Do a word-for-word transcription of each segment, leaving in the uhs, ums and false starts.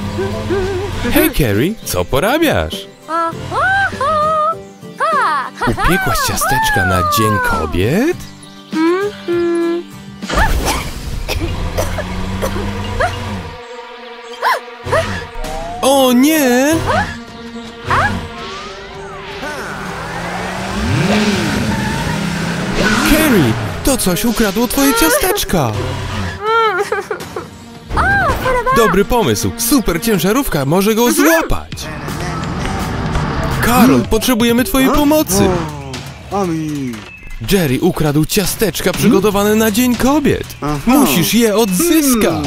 Hej, Carrie, co porabiasz? Upiekłaś ciasteczka na Dzień Kobiet? O nie! Carrie, to coś ukradło twoje ciasteczka! Dobry pomysł, super ciężarówka może go złapać! Karol, potrzebujemy twojej pomocy! Jerry ukradł ciasteczka przygotowane na Dzień Kobiet! Musisz je odzyskać!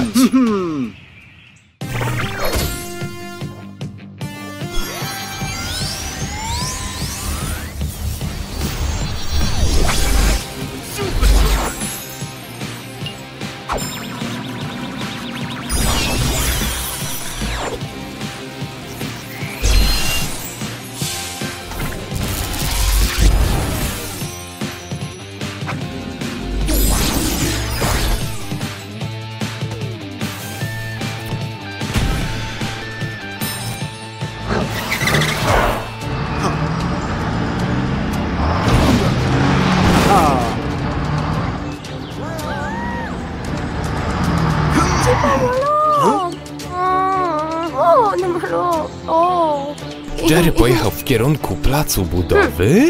Jerry pojechał w kierunku placu budowy?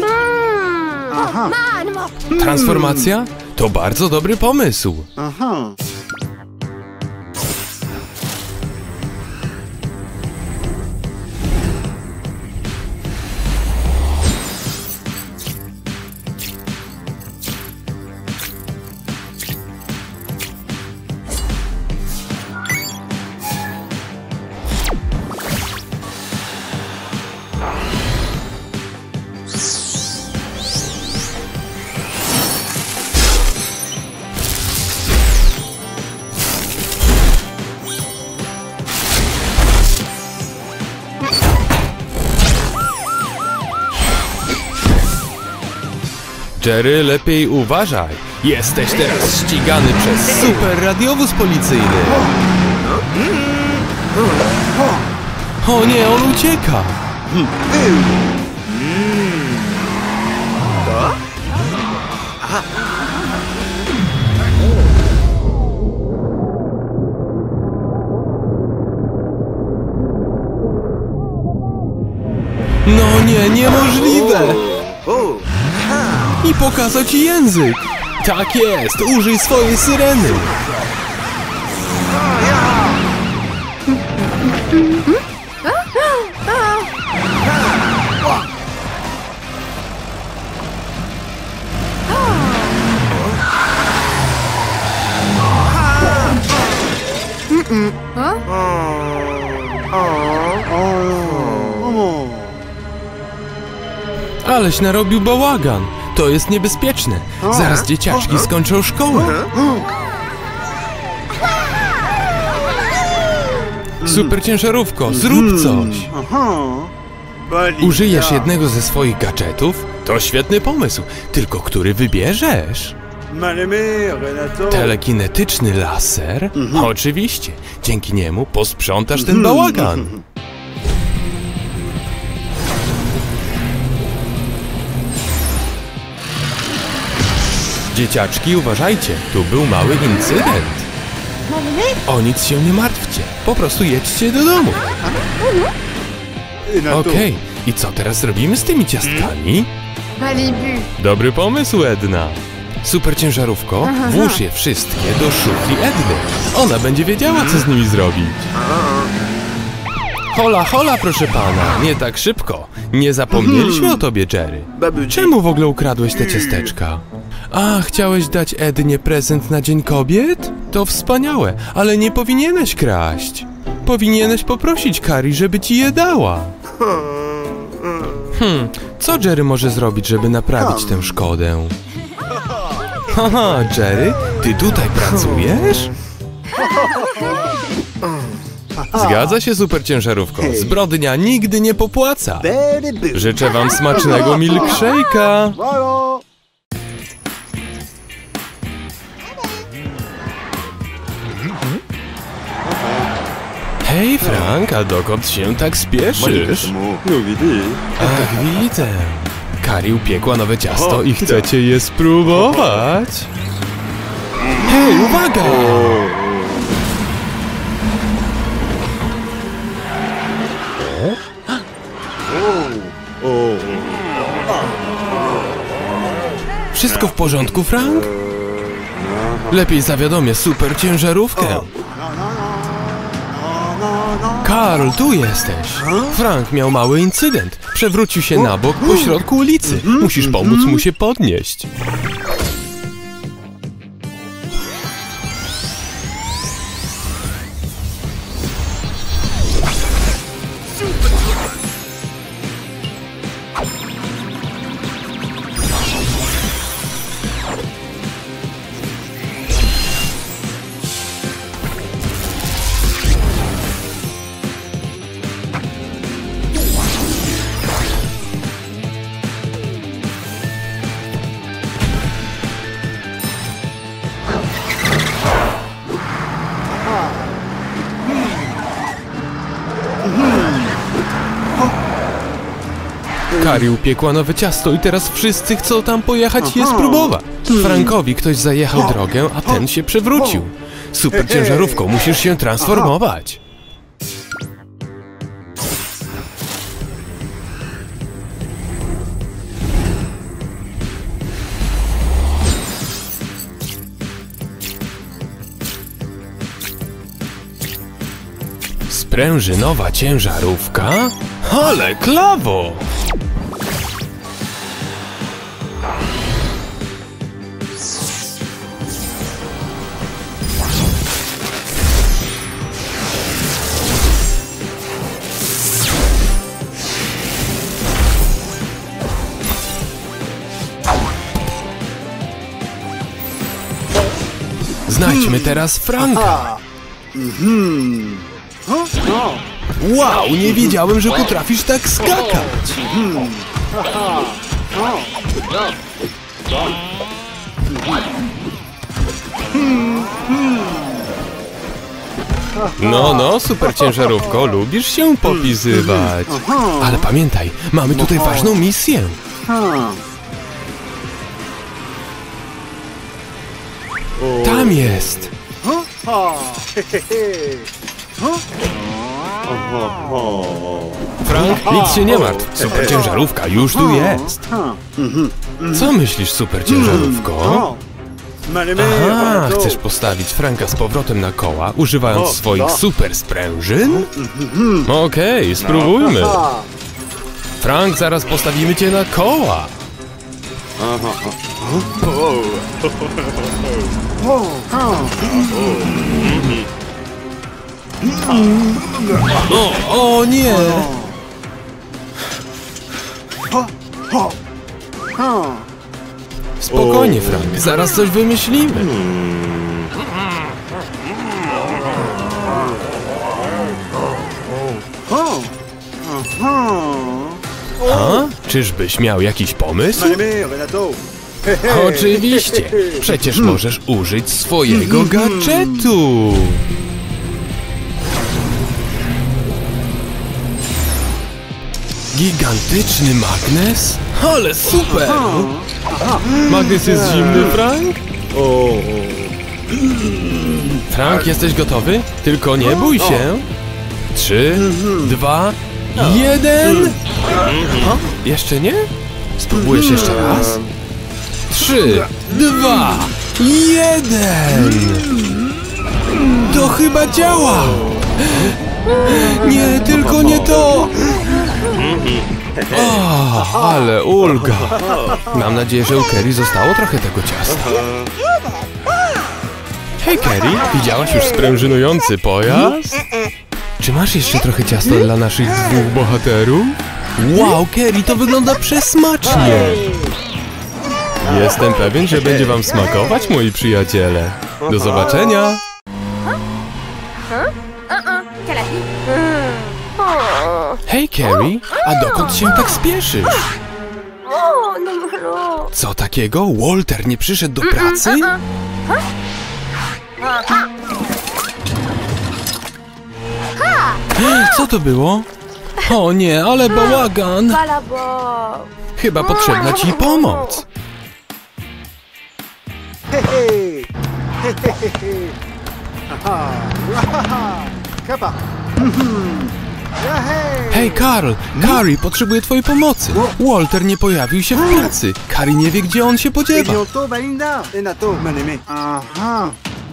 Transformacja? To bardzo dobry pomysł. Jerry, lepiej uważaj. Jesteś teraz ścigany przez super radiowóz policyjny. O nie, on ucieka. No nie, niemożliwe. I pokazał ci język! Tak jest! Użyj swojej syreny! Aleś narobił bałagan! To jest niebezpieczne. Zaraz dzieciaczki skończą szkołę. Super ciężarówko, zrób coś. Użyjesz jednego ze swoich gadżetów? To świetny pomysł. Tylko który wybierzesz? Telekinetyczny laser? Oczywiście. Dzięki niemu posprzątasz ten bałagan. Dzieciaczki, uważajcie, tu był mały incydent. O nic się nie martwcie, po prostu jedźcie do domu. Okej, okay. I co teraz robimy z tymi ciastkami? Dobry pomysł, Edna. Super ciężarówko, włóż je wszystkie do szufli Edny. Ona będzie wiedziała, co z nimi zrobić. Hola, hola, proszę pana, nie tak szybko. Nie zapomnieliśmy o tobie, Jerry. Czemu w ogóle ukradłeś te ciasteczka? A, chciałeś dać Ednie prezent na Dzień Kobiet? To wspaniałe, ale nie powinieneś kraść. Powinieneś poprosić Carrie, żeby ci je dała. Hmm, co Jerry może zrobić, żeby naprawić tę szkodę? Haha, Jerry, ty tutaj pracujesz? Zgadza się, super ciężarówko. Zbrodnia nigdy nie popłaca. Życzę wam smacznego milkshake'a. Hej Frank, a dokąd się tak spieszysz? Ach, widzę. Kari upiekła nowe ciasto i chcecie je spróbować? Hej, uwaga! Wszystko w porządku, Frank? Lepiej zawiadomię super ciężarówkę. Karl, tu jesteś. Frank miał mały incydent. Przewrócił się na bok po środku ulicy. Musisz pomóc mu się podnieść. Kari upiekła nowe ciasto i teraz wszyscy chcą tam pojechać i je spróbować. Frankowi ktoś zajechał drogę, a ten się przewrócił. Super ciężarówką musisz się transformować. Sprężynowa ciężarówka? Ale klawo! Znajdźmy teraz Franka. Wow, nie wiedziałem, że potrafisz tak skakać. No, no, super ciężarówko, lubisz się popisywać. Ale pamiętaj, mamy tutaj ważną misję. Tam jest. Frank, nic się nie martw. Super ciężarówka już tu jest. Co myślisz, super ciężarówko? Aha, chcesz postawić Franka z powrotem na koła, używając swoich super sprężyn? Okej, okay, spróbujmy. Frank, zaraz postawimy cię na koła. O, o nie! Spokojnie, Frank, zaraz coś wymyślimy. A? Czyżbyś miał jakiś pomysł? Oczywiście! Przecież możesz użyć swojego gadżetu! Gigantyczny magnes? Ale super! Magnes jest zimny, Frank? Frank, jesteś gotowy? Tylko nie bój się! Trzy, dwa, jeden! Jeszcze nie? Spróbujesz jeszcze raz? Trzy, dwa, jeden! To chyba działa! Nie, tylko nie to! O, ale ulga! Mam nadzieję, że u Kerry zostało trochę tego ciasta. Hej Kerry, widziałaś już sprężynujący pojazd? Czy masz jeszcze trochę ciasta dla naszych dwóch bohaterów? Wow, Kerry, to wygląda przesmacznie! Jestem pewien, że będzie wam smakować, moi przyjaciele. Do zobaczenia! Hej, Kerry, a dokąd się tak spieszysz? Co takiego? Walter nie przyszedł do pracy? Co to było? O nie, ale bałagan! Balabo. Chyba potrzebna ci pomoc. Hej, Karl! Carrie potrzebuje twojej pomocy. Walter nie pojawił się w pracy. Carrie nie wie, gdzie on się podziewa. Aha.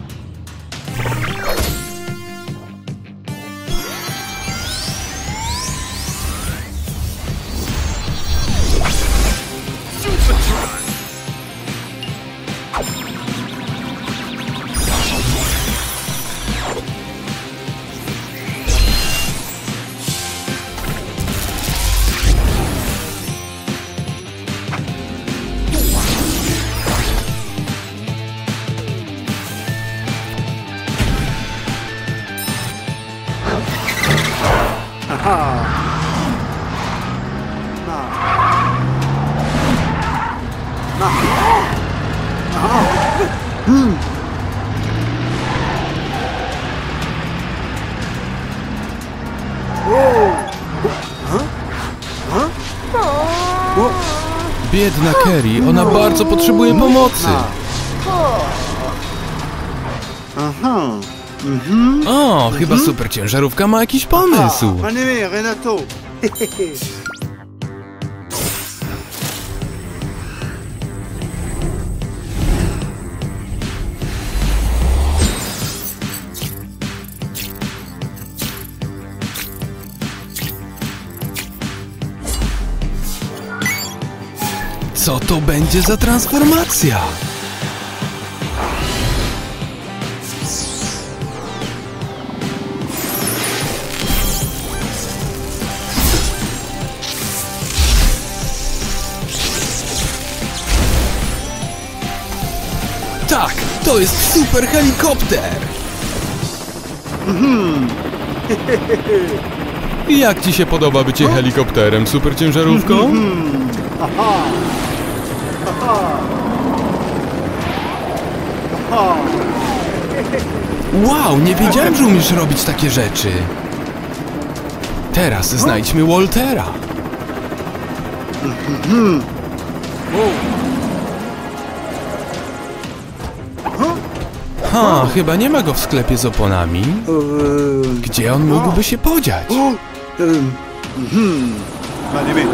Biedna Carrie, ona bardzo potrzebuje pomocy. Aha. O, chyba super ciężarówka ma jakiś pomysł. Anime, Renato. Co to będzie za transformacja? Tak, to jest super helikopter! Jak ci się podoba bycie helikopterem, super ciężarówką? Wow, nie wiedziałem, że umiesz robić takie rzeczy. Teraz znajdźmy Waltera. Ha, chyba nie ma go w sklepie z oponami. Gdzie on mógłby się podziać? Anime.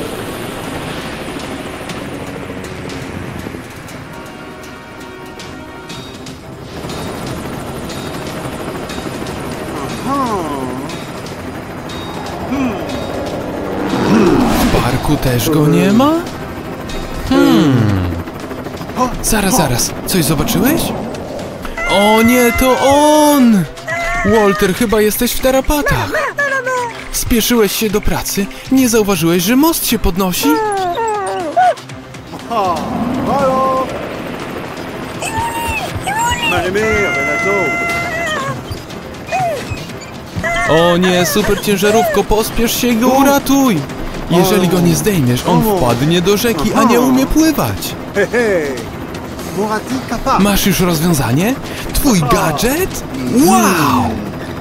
W parku też go nie ma? Hmm. Zaraz, zaraz. Coś zobaczyłeś? O nie, to on! Walter, chyba jesteś w tarapatach. Spieszyłeś się do pracy? Nie zauważyłeś, że most się podnosi? Anime, Renato. O nie, super ciężarówko, pospiesz się i go uratuj! Jeżeli go nie zdejmiesz, on wpadnie do rzeki, a nie umie pływać. Masz już rozwiązanie? Twój gadżet? Wow!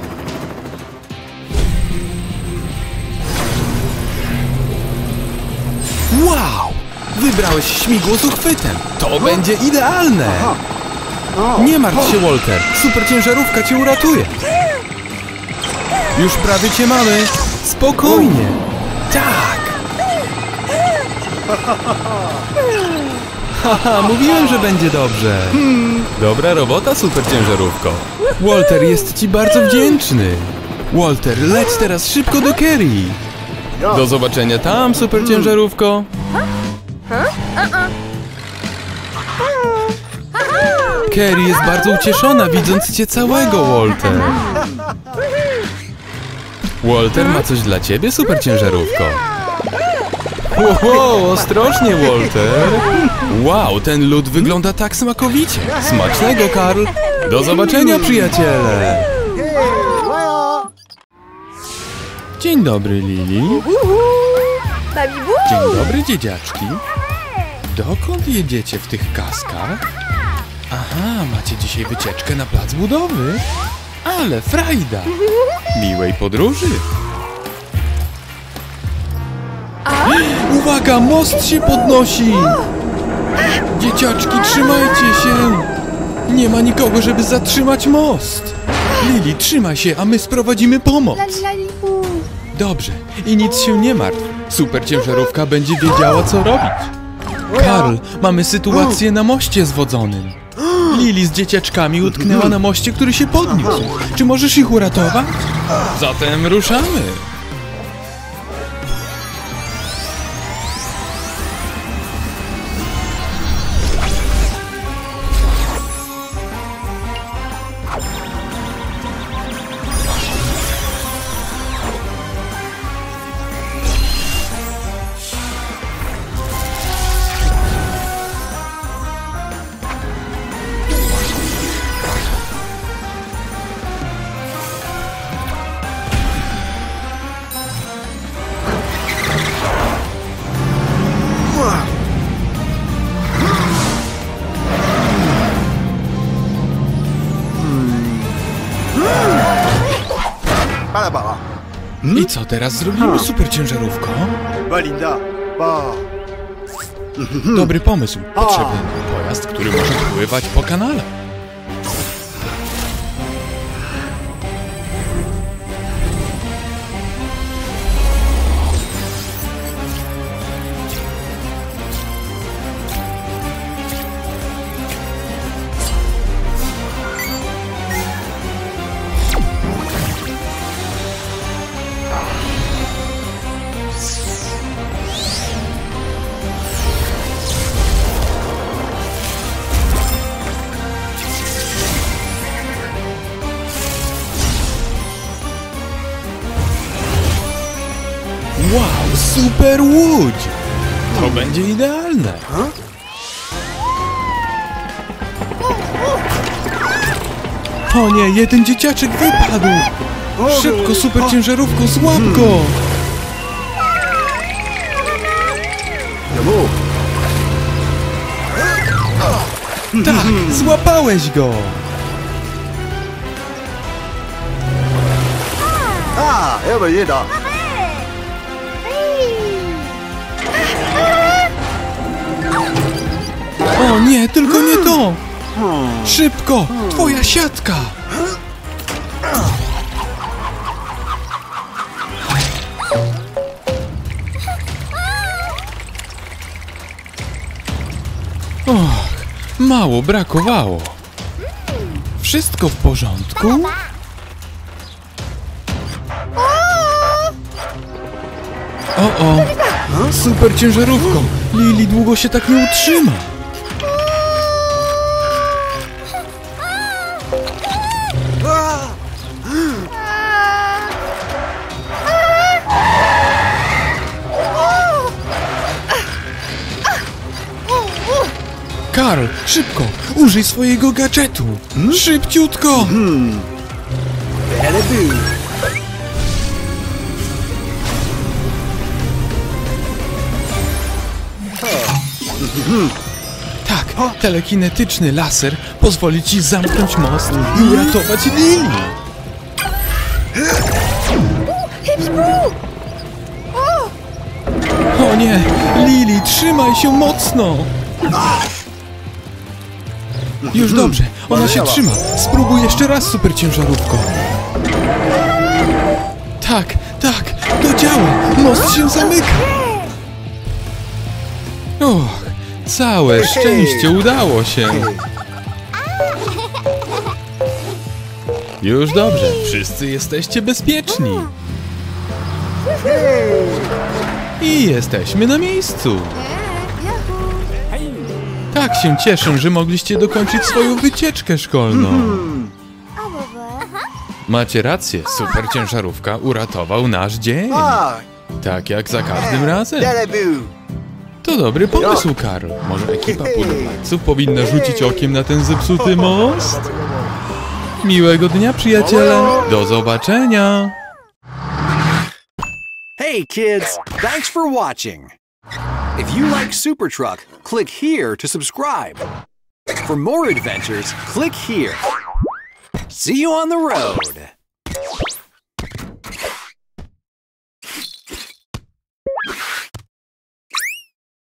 Wow! Wybrałeś śmigło z uchwytem. To będzie idealne! Nie martw się, Walter. Super ciężarówka cię uratuje. Już prawie cię mamy. Spokojnie. Tak. Haha, mówiłem, że będzie dobrze. Dobra robota, super ciężarówko. Walter jest ci bardzo wdzięczny. Walter, leć teraz szybko do Carrie. Do zobaczenia tam, super ciężarówko. Carrie jest bardzo ucieszona, widząc cię całego, Walter. Walter ma coś dla ciebie, super ciężarówko. Wow, ostrożnie, Walter. Wow, ten lód wygląda tak smakowicie. Smacznego, Karl. Do zobaczenia, przyjaciele. Dzień dobry, Lili. Dzień dobry, dziedziaczki. Dokąd jedziecie w tych kaskach? Aha, macie dzisiaj wycieczkę na plac budowy. Ale frajda. Miłej podróży. Uwaga, most się podnosi! Dzieciaczki, trzymajcie się! Nie ma nikogo, żeby zatrzymać most! Lili, trzymaj się, a my sprowadzimy pomoc! Dobrze, i nic się nie martw. Super ciężarówka będzie wiedziała, co robić. Karl, mamy sytuację na moście zwodzonym. Lili z dzieciaczkami utknęła na moście, który się podniósł. Czy możesz ich uratować? Zatem ruszamy! I co teraz zrobimy, super ciężarówko? Balinda, ba. Dobry pomysł. Potrzebny nam pojazd, który może pływać po kanale. Wow, super łódź! To będzie idealne! O nie, jeden dzieciaczek wypadł! Szybko, super ciężarówko, złap go! Tak, złapałeś go! A, ja bym jeda. O nie, tylko nie to! Szybko! Twoja siatka! Och, mało brakowało. Wszystko w porządku? O, o! Super ciężarówką! Lili długo się tak nie utrzyma! Karl, szybko! Użyj swojego gadżetu! Szybciutko! Tak, telekinetyczny laser pozwoli ci zamknąć most i uratować Lili! O nie! Lili, trzymaj się mocno! Już dobrze, ona się trzyma. Spróbuj jeszcze raz, super ciężarówko. Tak, tak, to działa. Most się zamyka. Och, całe szczęście, udało się. Już dobrze, wszyscy jesteście bezpieczni. I jesteśmy na miejscu. Tak się cieszę, że mogliście dokończyć swoją wycieczkę szkolną. Macie rację, super ciężarówka uratował nasz dzień. Tak jak za każdym razem. To dobry pomysł, Karl. Może ekipa budowlańców powinna rzucić okiem na ten zepsuty most? Miłego dnia, przyjaciele. Do zobaczenia. Hey kids, thanks for watching. If you like Super Truck, click here to subscribe. For more adventures, click here. See you on the road.